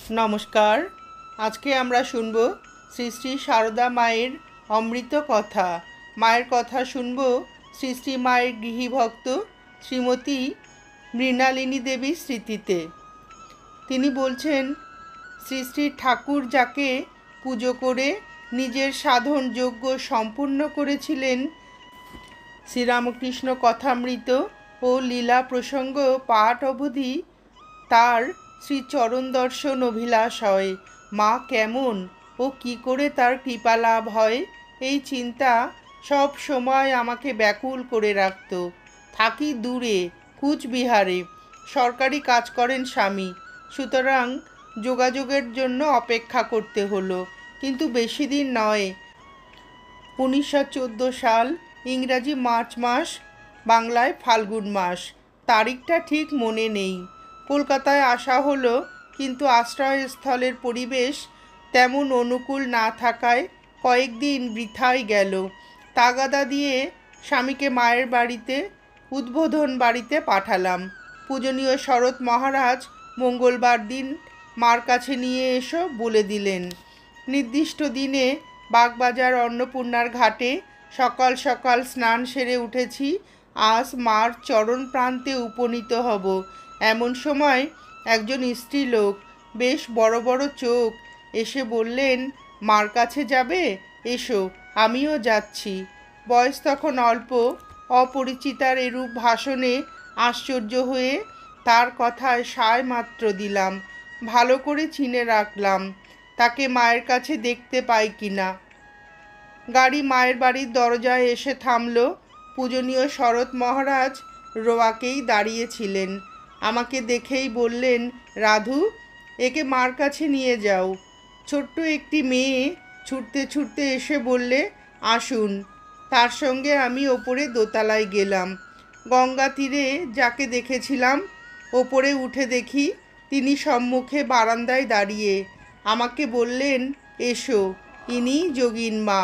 নমস্কার। আজকে আমরা শুনব শ্রী শ্রী সারদা মায়ের অমৃত কথা। মায়ের কথা শুনব শ্রী শ্রী মায়ের গৃহীভক্ত শ্রীমতী মৃণালিনী দেবীর স্মৃতিতে। তিনি বলছেন, শ্রী শ্রী ঠাকুর যাকে পুজো করে নিজের সাধন যজ্ঞ সম্পূর্ণ করেছিলেন, শ্রীরামকৃষ্ণ কথামৃত ও লীলা প্রসঙ্গ পাঠ অবধি তার শ্রীচরণ দর্শন অভিলাষ হয়। মা কেমন ও কি করে তার কৃপা লাভ হয়, এই চিন্তা সব সময় আমাকে ব্যাকুল করে রাখত। থাকি দূরে, কুচবিহারে, সরকারি কাজ করেন স্বামী, সুতরাং যোগাযোগের জন্য অপেক্ষা করতে হলো। কিন্তু বেশি দিন নয়। 1914 সাল, ইংরাজি মার্চ মাস, বাংলায় ফাল্গুন মাস। তারিখটা ঠিক মনে নেই। কলকাতায় আসা হলো, কিন্তু আশ্রয়স্থলের পরিবেশ তেমন অনুকূল না থাকায় কয়েকদিন বৃথাই গেল। তাগাদা দিয়ে স্বামীকে মায়ের বাড়িতে, উদ্বোধন বাড়িতে পাঠালাম। পূজনীয় শরৎ মহারাজ মঙ্গলবার দিন মার কাছে নিয়ে এসো বলে দিলেন। নির্দিষ্ট দিনে বাগবাজার অন্নপূর্ণার ঘাটে সকাল সকাল স্নান সেরে উঠেছি। আজ মার চরণ প্রান্তে উপনীত হব। এমন সময় একজন স্ত্রীলোক, বেশ বড় বড় চোখ, এসে বললেন, মার কাছে যাবে? এসো, আমিও যাচ্ছি। বয়স তখন অল্প। অপরিচিতার এরূপ ভাষণে আশ্চর্য হয়ে তার কথায় সায় মাত্র দিলাম। ভালো করে চিনে রাখলাম তাকে মায়ের কাছে দেখতে পাই কিনা। গাড়ি মায়ের বাড়ির দরজায় এসে থামল। পূজনীয় শরৎ মহারাজ রোয়াকেই দাঁড়িয়েছিলেন। আমাকে দেখেই বললেন, রাধু, একে মার কাছে নিয়ে যাও। ছোট্ট একটি মেয়ে ছুটতে ছুটতে এসে বললে, আসুন। তার সঙ্গে আমি ওপরে দোতলায় গেলাম। গঙ্গা তীরে যাকে দেখেছিলাম, ওপরে উঠে দেখি তিনি সম্মুখে বারান্দায় দাঁড়িয়ে। আমাকে বললেন, এসো, ইনি যোগীন মা।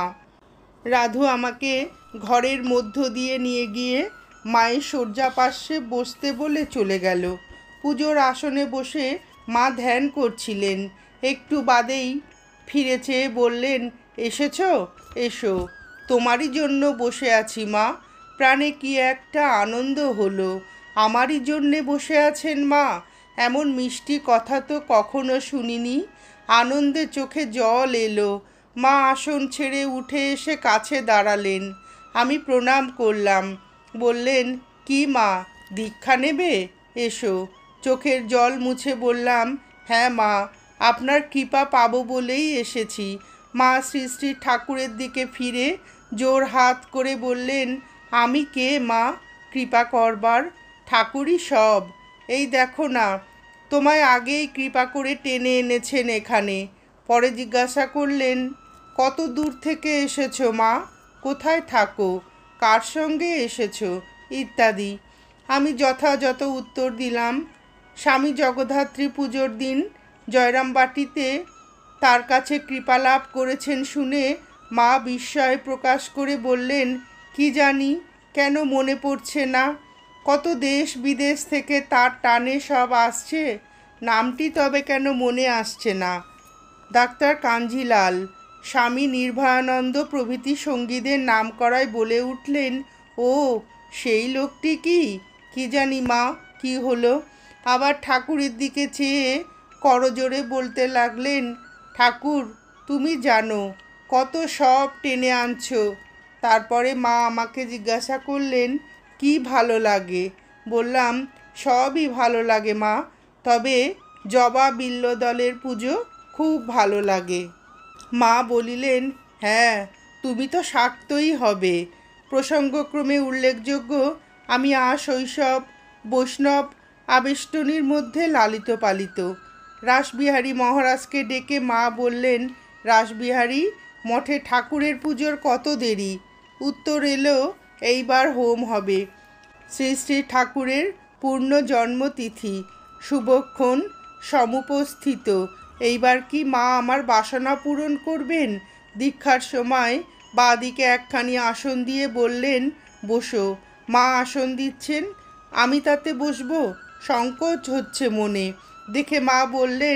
রাধু আমাকে ঘরের মধ্য দিয়ে নিয়ে গিয়ে মায়ের শয্যাপার্শ্বে বসতে বলে চলে গেল। পুজোর আসনে বসে মা ধ্যান করছিলেন। একটু বাদেই ফিরে চেয়ে বললেন, এসেছো? এসো, তোমারই জন্য বসে আছি মা। প্রাণে কি একটা আনন্দ হলো। আমারই জন্যে বসে আছেন মা? এমন মিষ্টি কথা তো কখনো শুনিনি। আনন্দে চোখে জল এলো। মা আসন ছেড়ে উঠে এসে কাছে দাঁড়ালেন। আমি প্রণাম করলাম। বললেন, কি মা, দীক্ষা নেবে? এসো। চোখের জল মুছে বললাম, হ্যাঁ মা, আপনার কৃপা পাবো বলেই এসেছি। মা শ্রী শ্রী ঠাকুরের দিকে ফিরে জোর হাত করে বললেন, আমি কে মা কৃপা করবার? ঠাকুরই সব। এই দেখো না, তোমায় আগেই কৃপা করে টেনে এনেছেন এখানে। পরে জিজ্ঞাসা করলেন, কত দূর থেকে এসেছো মা? কোথায় থাকো? কার সঙ্গে এসেছো? ইত্যাদি। আমি যথাযথ উত্তর দিলাম। স্বামী জগদ্ধাত্রী পুজোর দিন জয়রামবাটিতে তার কাছে কৃপা লাভ করেছেন শুনে মা বিস্ময় প্রকাশ করে বললেন, কি জানি কেন মনে পড়ছে না। কত দেশ বিদেশ থেকে তার টানে সব আসছে, নামটি তবে কেন মনে আসছে না। ডাক্তার কাঞ্জিলাল, স্বামী নির্ভয়ানন্দ প্রভৃতি সঙ্গীদের নাম করায় বলে উঠলেন, ও সেই লোকটি কি? কি জানি মা, কি হলো? আবার ঠাকুরের দিকে চেয়ে করজোরে বলতে লাগলেন, ঠাকুর, তুমি জানো কত সব টেনে আনছো। তারপরে মা আমাকে জিজ্ঞাসা করলেন, কি ভালো লাগে? বললাম, সবই ভালো লাগে মা, তবে জবা বিল্বদলের পুজো খুব ভালো লাগে। মা বলিলেন, হ্যাঁ, তুমি তো শাক্তই হবে। প্রসঙ্গক্রমে উল্লেখযোগ্য, আমি শৈশব বৈষ্ণব আবেষ্টনীর মধ্যে লালিত পালিত। রাসবিহারী মহারাজকে ডেকে মা বললেন, রাসবিহারী, মঠে ঠাকুরের পুজোর কত দেরি? উত্তর এলো, এইবার হোম হবে। শ্রী শ্রী ঠাকুরের পূর্ণ জন্মতিথি, শুভক্ষণ, সমুপস্থিত। এইবার কি মা আমার বাসনা পূরণ করবেন? দীক্ষার সময় বাঁদিকে একখানি আসন দিয়ে বললেন, বসো। মা আসন দিচ্ছেন, আমি তাতে বসবো? সংকোচ হচ্ছে মনে। দেখে মা বললেন,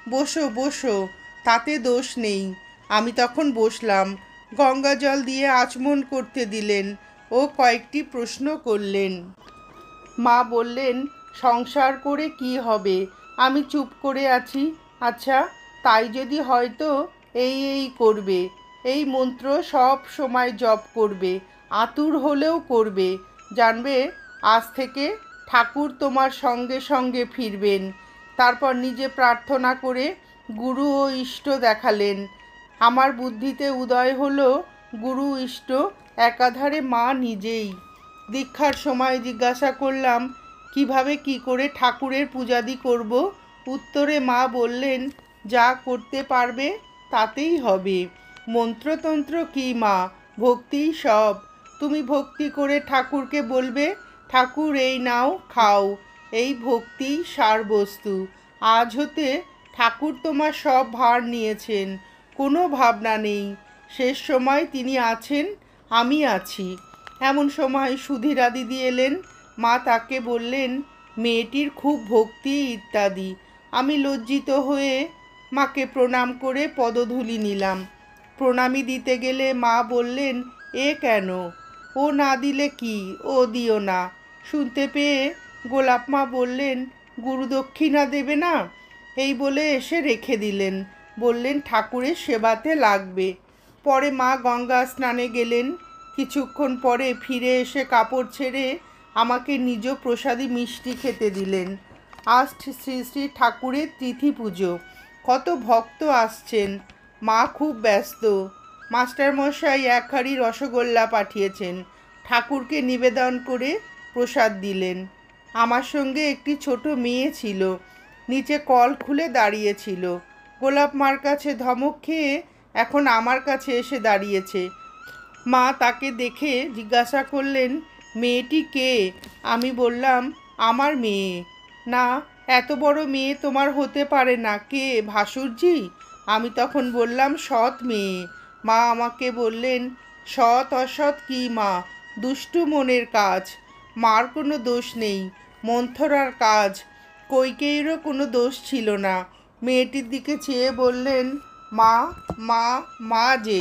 বসো বসো, তাতে দোষ নেই। আমি তখন বসলাম। গঙ্গা জল দিয়ে আচমন করতে দিলেন ও কয়েকটি প্রশ্ন করলেন। মা বললেন, সংসার করে কি হবে? আমি চুপ করে আছি। আচ্ছা, তাই যদি হয়তো এই করবে, এই মন্ত্র সব সময় জপ করবে, আতুর হলেও করবে। জানবে, আজ থেকে ঠাকুর তোমার সঙ্গে সঙ্গে ফিরবেন। তারপর নিজে প্রার্থনা করে গুরু ও ইষ্ট দেখালেন। আমার বুদ্ধিতে উদয় হলো গুরু ইষ্ট একাধারে মা নিজেই। দীক্ষার সময় জিজ্ঞাসা করলাম, কিভাবে কি করে ঠাকুরের পূজাদি করব? উত্তরে মা বললেন, যা করতে পারবে তাতেই হবে। মন্ত্রতন্ত্র কি মা, ভক্তিই সব। তুমি ভক্তি করে ঠাকুরকে বলবে, ঠাকুর এই নাও খাও। এই ভক্তিই সার বস্তু। আজ হতে ঠাকুর তোমার সব ভার নিয়েছেন, কোনো ভাবনা নেই। শেষ সময় তিনি আছেন, আমি আছি। এমন সময় সুধীরা দিদি এলেন। মা তাকে বললেন, মেয়েটির খুব ভক্তি ইত্যাদি। আমি লজ্জিত হয়ে মাকে প্রণাম করে পদধূলি নিলাম। প্রণামী দিতে গেলে মা বললেন, এ কেন? ও না দিলে কি, ও দিও না। শুনতে পেয়ে গোলাপ মা বললেন, গুরুদক্ষিণা দেবে না? এই বলে এসে রেখে দিলেন। বললেন, ঠাকুরের সেবাতে লাগবে। পরে মা গঙ্গা স্নানে গেলেন। কিছুক্ষণ পরে ফিরে এসে কাপড় ছেড়ে আমাকে নিজ প্রসাদী মিষ্টি খেতে দিলেন। আজ শ্রী শ্রী ঠাকুরের তিথি পুজো। কত ভক্ত আসছেন। মা খুব ব্যস্ত। মাস্টারমশাই এক হাঁড়ি রসগোল্লা পাঠিয়েছেন। ঠাকুরকে নিবেদন করে প্রসাদ দিলেন। আমার সঙ্গে একটি ছোট মেয়ে ছিল, নিচে কল খুলে দাঁড়িয়েছিল। গোলাপ মার কাছে ধমক খেয়ে এখন আমার কাছে এসে দাঁড়িয়েছে। মা তাকে দেখে জিজ্ঞাসা করলেন, মেয়েটি কে? আমি বললাম, আমার মেয়ে। না, এত বড় মেয়ে তোমার হতে পারে না। কে, ভাসুরজি? আমি তখন বললাম, সৎ মেয়ে। মা আমাকে বললেন, সৎ অসৎ কি মা, দুষ্টু মনের কাজ। মার কোনো দোষ নেই, মন্থরার কাজ। কইকেয়ীরও কোনো দোষ ছিল না। মেয়েটির দিকে চেয়ে বললেন, মা, মা, মা যে।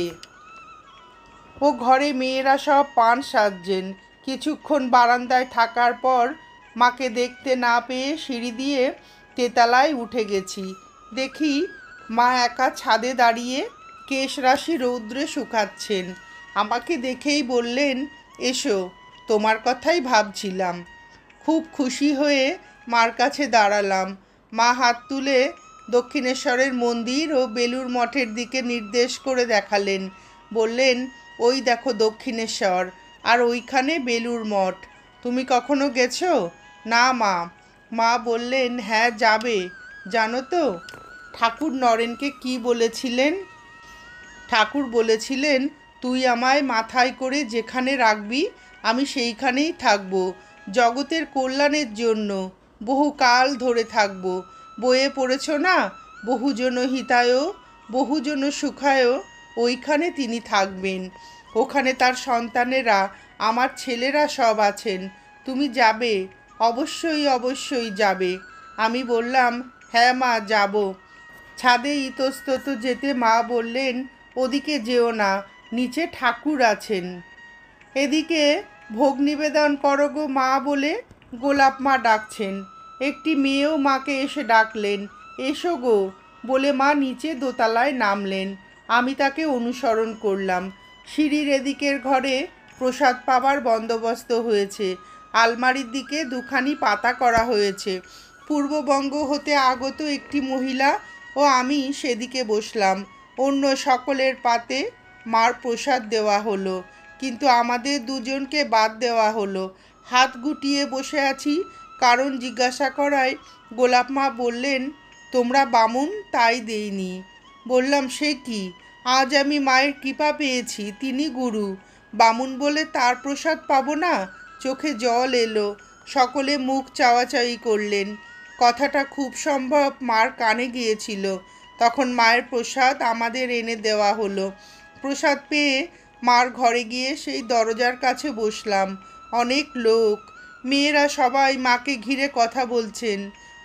ও ঘরে মেয়েরা সব পান সাজছেন। কিছুক্ষণ বারান্দায় থাকার পর মাকে দেখতে না পেয়ে সিঁড়ি দিয়ে তেতলায় উঠে গেছি। দেখি মা একা ছাদে দাঁড়িয়ে কেশরাশি রৌদ্রে শুকাচ্ছেন। আমাকে দেখেই বললেন, এসো, তোমার কথাই ভাবছিলাম। খুব খুশি হয়ে মার কাছে দাঁড়ালাম। মা হাত তুলে দক্ষিণেশ্বরের মন্দির ও বেলুড় মঠের দিকে নির্দেশ করে দেখালেন। বললেন, ওই দেখো দক্ষিণেশ্বর, আর ওইখানে বেলুড় মঠ। তুমি কখনো গেছো? না মা। মা বললেন, হ্যাঁ যাবে। জানো তো ঠাকুর নরেনকে কি বলেছিলেন? ঠাকুর বলেছিলেন, তুই আমায় মাথায় করে যেখানে রাখবি আমি সেইখানেই থাকবো, জগতের কল্যাণের জন্য বহুকাল ধরে থাকবো। বইয়ে পড়েছ না, বহুজন হিতায় বহুজন সুখায়, ওইখানে তিনি থাকবেন। ওখানে তার সন্তানেরা, আমার ছেলেরা সব আছেন। তুমি যাবে, অবশ্যই অবশ্যই যাবে। আমি বললাম, হ্যাঁ মা, যাব। ছাদে ইতস্তত যেতে মা বললেন, ওদিকে যেও না, নিচে ঠাকুর আছেন। এদিকে ভোগ নিবেদন করো গো মা বলে গোলাপ মা ডাকছেন। একটি মেয়েও মাকে এসে ডাকলেন, এসো গো বলে মা নিচে দোতলায় নামলেন। আমি তাকে অনুসরণ করলাম। সিঁড়ির এদিকের ঘরে প্রসাদ পাবার বন্দোবস্ত হয়েছে। আলমারির দিকে দুখানি পাতা করা হয়েছে। পূর্ববঙ্গ হতে আগত একটি মহিলা ও আমি সেদিকে বসলাম। অন্য সকলের পাতে মার প্রসাদ দেওয়া হলো, কিন্তু আমাদের দুজনকে বাদ দেওয়া হলো। হাত গুটিয়ে বসে আছি। কারণ জিজ্ঞাসা করায় গোলাপ মা বললেন, তোমরা বামুন তাই দেইনি। বললাম, সে কি? আজ আমি মায়ের কৃপা পেয়েছি, তিনি গুরু। বামুন বলে তার প্রসাদ পাবো না? চোখে জল এলো। সকলে মুখ চাওয়াচাওয়ি করলেন। কথাটা খুব সম্ভব মার কানে গিয়েছিল। তখন মায়ের প্রসাদ আমাদের এনে দেওয়া হলো। প্রসাদ পেয়ে মার ঘরে গিয়ে সেই দরজার কাছে বসলাম। অনেক লোক, মেয়েরা সবাই মাকে ঘিরে কথা বলছেন।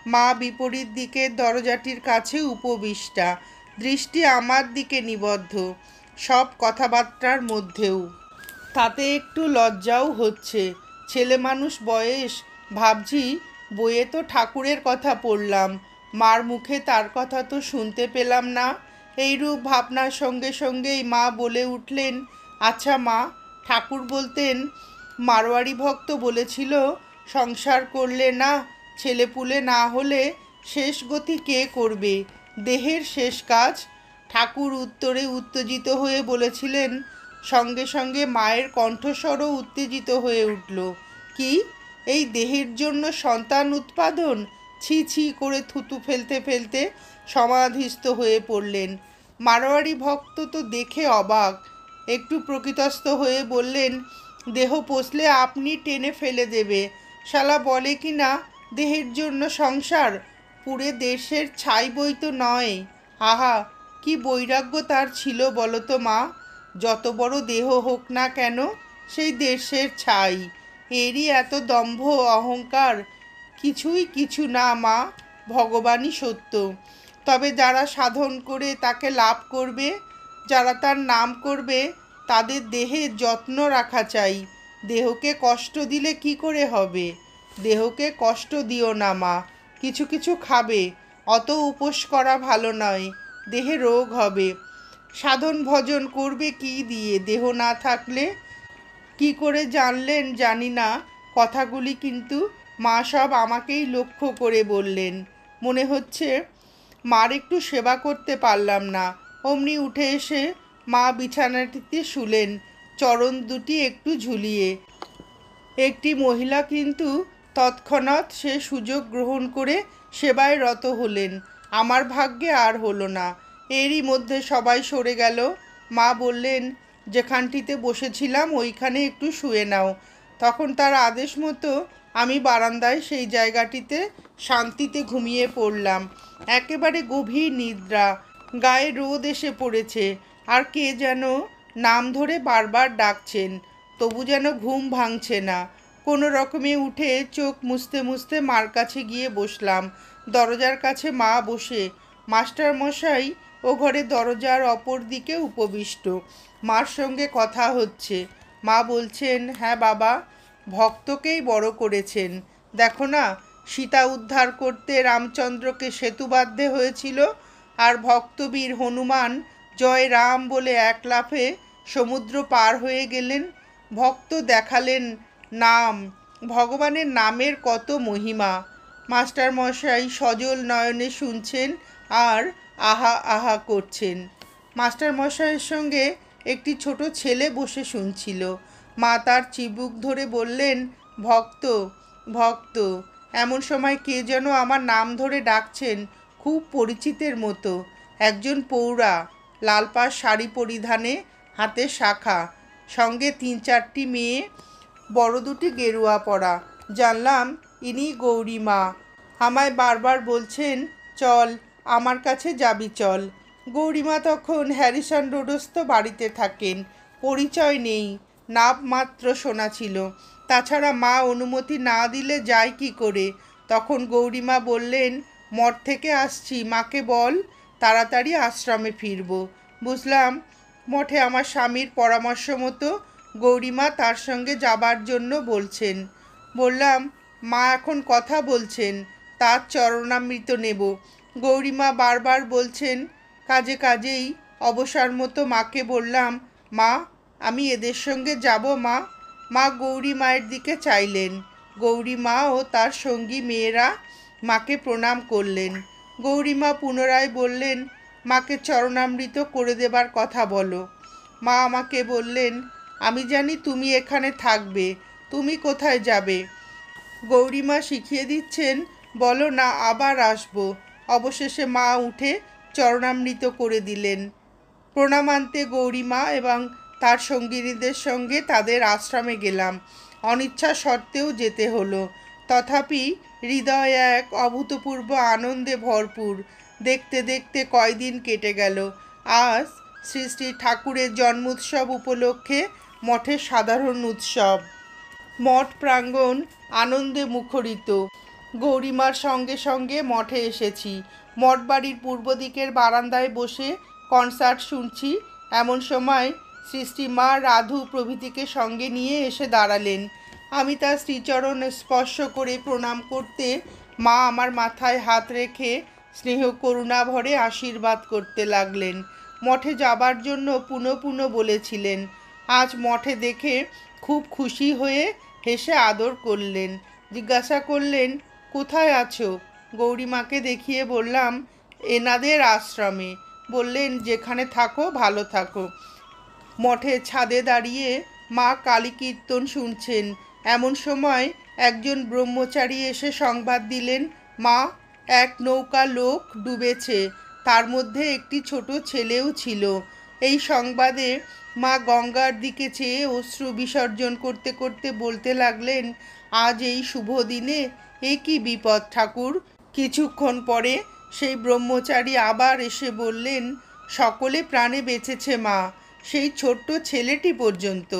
মা বিপরীত দিকের দরজাটির কাছে উপবিষ্টা, দৃষ্টি আমার দিকে নিবদ্ধ, সব কথাবার্তার মধ্যেও। তাতে একটু লজ্জাও হচ্ছে। ছেলে মানুষ বয়স, ভাবছি বইয়ে তো ঠাকুরের কথা পড়লাম, মার মুখে তার কথা তো শুনতে পেলাম না। এইরূপ ভাবনার সঙ্গে সঙ্গেই মা বলে উঠলেন, আচ্ছা মা, ঠাকুর বলতেন, মারোয়ারি ভক্ত বলেছিল, সংসার করলে না, ছেলেপুলে না হলে শেষ গতি কে করবে, দেহের শেষ কাজ? ঠাকুর উত্তরে উত্তেজিত হয়ে বলেছিলেন। সঙ্গে সঙ্গে মায়ের কণ্ঠস্বরও উত্তেজিত হয়ে উঠল। কি, এই দেহের জন্য সন্তান উৎপাদন? ছি ছি করে থুতু ফেলতে ফেলতে সমাধিস্থ হয়ে পড়লেন। মারোয়ারি ভক্ত তো দেখে অবাক, একটু প্রকৃতস্থ হয়ে বললেন, দেহ পোষলে আপনি টেনে ফেলে দেবে। শালা বলে কি না, দেহের জন্য সংসার, পুরে দেশের ছাই বই তো নয়। আহা, কি বৈরাগ্য তার ছিল বলো তো মা। যত বড় দেহ হোক না কেন, সেই দেশের ছাই। এরই এত দম্ভ অহংকার। কিছুই কিছু না মা, ভগবানই সত্য। তবে যারা সাধন করে তাকে লাভ করবে, যারা তার নাম করবে, তাদের দেহের যত্ন রাখা চাই। দেহকে কষ্ট দিলে কি করে হবে? দেহকে কষ্ট দিও না মা, কিছু কিছু খাবে, অত উপোস করা ভালো নয়, দেহে রোগ হবে। সাধন ভজন করবে কি দিয়ে, দেহ না থাকলে? কি করে জানলেন জানি না, কথাগুলি কিন্তু মা সব আমাকেই লক্ষ্য করে বললেন। মনে হচ্ছে মার একটু সেবা করতে পারলাম না। অমনি উঠে এসে মা বিছানাটিতে শুলেন, চরণ দুটি একটু ঝুলিয়ে। একটি মহিলা কিন্তু তৎক্ষণাৎ সে সুযোগ গ্রহণ করে সেবায় রত হলেন। আমার ভাগ্যে আর হলো না। এরই মধ্যে সবাই সরে গেল। মা বললেন, যেখানটিতে বসেছিলাম ওইখানে একটু শুয়ে নাও। তখন তার আদেশ মতো আমি বারান্দায় সেই জায়গাটিতে শান্তিতে ঘুমিয়ে পড়লাম। একেবারে গভীর নিদ্রা, গায়ে রোদ এসে পড়েছে, আর কে যেন নাম ধরে বারবার ডাকছেন, তবু যেন ঘুম ভাঙছে না। কোনো রকমে উঠে চোখ মুছতে মুছতে মার কাছে গিয়ে বসলাম। দরজার কাছে মা বসে, মাস্টার মশাই ও ঘরে দরজার অপর দিকে উপবিষ্ট, মার সঙ্গে কথা হচ্ছে। মা বলছেন, হ্যাঁ বাবা, ভক্তকেই বড় করেছেন। দেখো না, সীতা উদ্ধার করতে রামচন্দ্রকে সেতু বাঁধতে হয়েছিল, আর ভক্তবীর হনুমান জয় রাম বলে এক লাফে সমুদ্র পার হয়ে গেলেন। ভক্ত দেখালেন নাম, ভগবানের নামের কত মহিমা। মাস্টার মশাই সজল নয়নে শুনছেন আর আহা আহা করছেন। মাস্টার মশাইয়ের সঙ্গে একটি ছোট ছেলে বসে শুনছিল। মা তার চিবুক ধরে বললেন, ভক্ত, ভক্ত। এমন সময় কে যেন আমার নাম ধরে ডাকছেন, খুব পরিচিতের মতো। একজন পৌরা, লাল পাড় শাড়ি পরিধানে, হাতে শাখা, সঙ্গে 3-4টি মেয়ে, বড় দুটি গেরুয়া পরা। জানলাম ইনি গৌরী মা। আমায় বারবার বলছেন, চল, আমার কাছে যাবি চল। গৌরীমা তখন হ্যারিসন রোডস্থ বাড়িতে থাকেন। পরিচয় নেই, নাম মাত্র শোনা ছিল। তাছাড়া মা অনুমতি না দিলে যায় কি করে? তখন গৌরীমা বললেন, মঠ থেকে আসছি, মাকে বল তাড়াতাড়ি আশ্রমে ফিরব। বুঝলাম মঠে আমার স্বামীর পরামর্শ মতো গৌরীমা তার সঙ্গে যাবার জন্য বলছেন। বললাম, মা এখন কথা বলছেন, তার চরণামৃত নেব। গৌরীমা বারবার বলছেন, কাজে কাজেই অবসর মতো মাকে বললাম, মা, আমি এদের সঙ্গে যাব মা। মা গৌরী মায়ের দিকে চাইলেন। গৌরী মা ও তার সঙ্গী মেয়েরা মাকে প্রণাম করলেন। গৌরীমা পুনরায় বললেন, মাকে চরণামৃত করে দেবার কথা বলো। মা আমাকে বললেন, আমি জানি তুমি এখানে থাকবে, তুমি কোথায় যাবে? গৌরীমা শিখিয়ে দিচ্ছেন, বলো না আবার আসবো। অবশেষে মা উঠে চরণামৃত করে দিলেন। প্রণামান্তে গৌরীমা এবং তার সঙ্গিনীদের সঙ্গে তাদের আশ্রমে গেলাম। অনিচ্ছা সত্ত্বেও যেতে হলো। তথাপি হৃদয় এক অভূতপূর্ব আনন্দে ভরপুর। দেখতে দেখতে কয়দিন কেটে গেল। আজ শ্রী শ্রী ঠাকুরের জন্মোৎসব উপলক্ষে মঠের সাধারণ উৎসব। মঠ প্রাঙ্গণ আনন্দে মুখরিত। গৌরীমার সঙ্গে সঙ্গে মঠে এসেছি। মঠবাড়ির পূর্ব দিকের বারান্দায় বসে কনসার্ট শুনছি। এমন সময় সৃষ্টিমা রাধু প্রভৃতিকে সঙ্গে নিয়ে এসে দাঁড়ালেন। আমি তার শ্রীচরণ স্পর্শ করে প্রণাম করতে মা আমার মাথায় হাত রেখে স্নেহ করুণা ভরে আশীর্বাদ করতে লাগলেন। মঠে যাবার জন্য পুনঃ পুনঃ বলেছিলেন। আজ মঠে দেখে খুব খুশি হয়ে হেসে আদর করলেন। জিজ্ঞাসা করলেন, কোথায় আছো? গৌরীমাকে দেখিয়ে বললাম, এনাদের আশ্রমে। বললেন, যেখানে থাকো ভালো থাকো। মঠের ছাদে দাঁড়িয়ে মা কালী কীর্তন শুনছেন। এমন সময় একজন ব্রহ্মচারী এসে সংবাদ দিলেন, মা, এক নৌকা লোক ডুবেছে, তার মধ্যে একটি ছোট ছেলেও ছিল। এই সংবাদে মা গঙ্গার দিকে চেয়ে অশ্রু বিসর্জন করতে করতে বলতে লাগলেন, আজ এই শুভ দিনে এ কি বিপদ ঠাকুর। কিছুক্ষণ পরে সেই ব্রহ্মচারী আবার এসে বললেন, সকলে প্রাণে বেঁচেছে মা, সেই ছোট্ট ছেলেটি পর্যন্ত।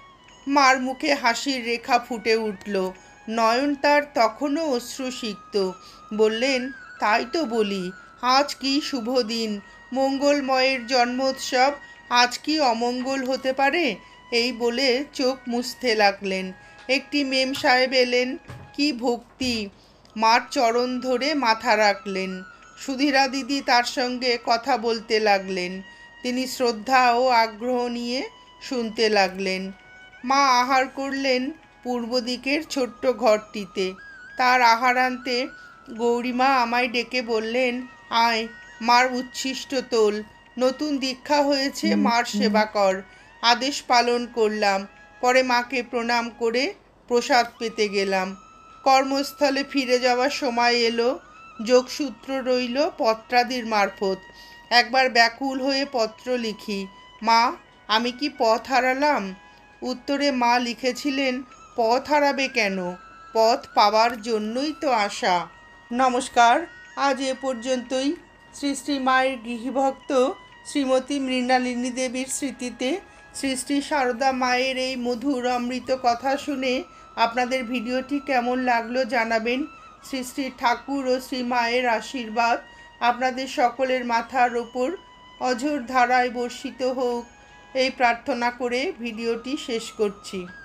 মার মুখে হাসির রেখা ফুটে উঠল। নয়ন তার তখনও অশ্রুসিক্ত। বললেন, তাই তো বলি, আজ কি শুভ দিন, মঙ্গলময়ের জন্মোৎসব, আজ কি অমঙ্গল হতে পারে? এই বলে চোখ মুছতে লাগলেন। একটি মেম সাহেব এলেন। কি ভক্তি! মার চরণ ধরে মাথা রাখলেন। সুধীরা দিদি তার সঙ্গে কথা বলতে লাগলেন। তিনি শ্রদ্ধা ও আগ্রহ নিয়ে শুনতে লাগলেন। মা আহার করলেন পূর্ব দিকের ছোট্ট ঘরটিতে। তার আহার আনতে গৌরীমা আমায় ডেকে বললেন, আয়, মার উচ্ছিষ্ট তোল, নতুন দীক্ষা হয়েছে, মার সেবা কর। আদেশ পালন করলাম। পরে মাকে প্রণাম করে প্রসাদ পেতে গেলাম। কর্মস্থলে ফিরে যাওয়ার সময় এলো। যোগসূত্র রইল পত্রাদির মারফত। একবার ব্যাকুল হয়ে পত্র লিখি, মা, আমি কি পথ হারালাম? উত্তরে মা লিখেছিলেন, পথ হারাবে কেন, পথ পাওয়ার জন্যই তো আশা। নমস্কার, আজ এ পর্যন্তই। শ্রী শ্রী মায়ের গৃহভক্ত শ্রীমতী মৃণালিনী দেবীর স্মৃতিতে শ্রী শ্রী সারদা মায়ের এই মধুর অমৃত কথা শুনে আপনাদের ভিডিওটি কেমন লাগলো জানাবেন। শ্রী শ্রী ঠাকুর ও শ্রী মায়ের আশীর্বাদ আপনাদের সকলের মাথার ওপর অঝোর ধারায় বর্ষিত হোক, এই প্রার্থনা করে ভিডিওটি শেষ করছি।